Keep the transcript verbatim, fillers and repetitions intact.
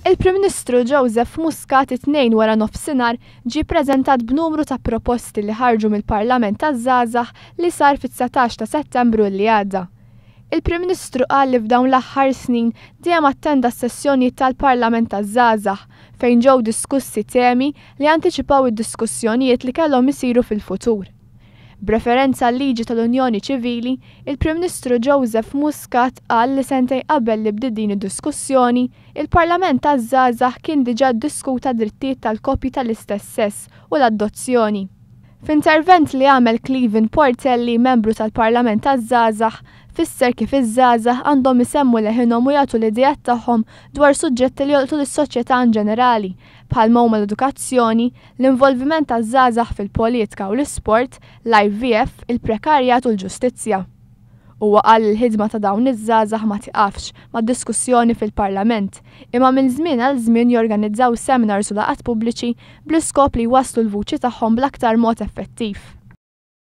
Il-Prim Ministru Joseph Muscat it-tnejn wara nofsinhar ġie ppreżentat b'numru ta' proposti li ħarġu mill-Parlament taż-Żgħażagħ li sar fit-tsatax ta' Settembru li għadda. Il-Prim Ministru qal li f'dawn l-aħħar snin dejjem attenda s-sessjonijiet tal-Parlament taż-Żgħażagħ fejn ġew diskussi temi li antiċipaw id-diskussjonijiet li kellhom isiru fil-futur. B'referenza għal liġi tal-Unjoni Ċivili, il-Prim Ministru Joseph Muscat qal li sentej qabel li bdiet din id-diskussjoni, il-Parlament taż-Żgħażagħ kien diġà ddiskuta drittijiet tal-koppji tal-istess sess u l-adozzjoni. F'intervent li għamel Cleven Portelli, membru tal-Parlament taż-Żgħażagħ, fisser kif iż-żgħażagħ għandhom isemmu leħinhom u jagħtu l-idejat tagħhom dwar suġġetti li jolqtu lis-soċjetà ġenerali, bħal huma l-edukazzjoni, l-involviment taż-żgħażagħ fil-politika u l-isport, l-I V F, il-prekarjat u l-ġustizzja. Huwa qal il-ħidma ta' dawn iż-żgħażagħ ma tiqafx mad-diskussjoni fil-Parlament, imma minn żmien għal żmien jorganizzaw seminars u laqgħat pubbliċi bl-iskop li jwasslu l-vuċi tagħhom bl-aktar mod effettiv.